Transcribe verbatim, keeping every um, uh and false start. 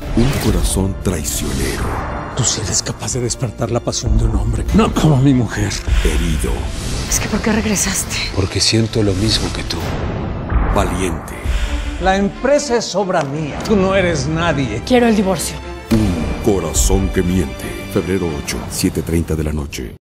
Un corazón traicionero. Tú sí eres capaz de despertar la pasión de un hombre, no como mi mujer. Herido. Es que ¿por qué regresaste? Porque siento lo mismo que tú. Valiente. La empresa es obra mía. Tú no eres nadie. Quiero el divorcio. Un corazón que miente. Febrero ocho, siete treinta de la noche.